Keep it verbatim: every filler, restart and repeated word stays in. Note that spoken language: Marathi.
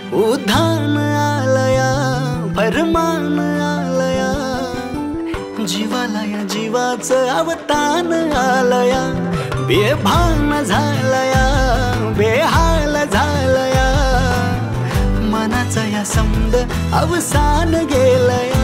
उधाण आलया फरमान आलया, जीवाला या जीवाचं अवतान आलया, बेभान झालया बेहाल झालया, मनाचा या समद अवसान गेलया।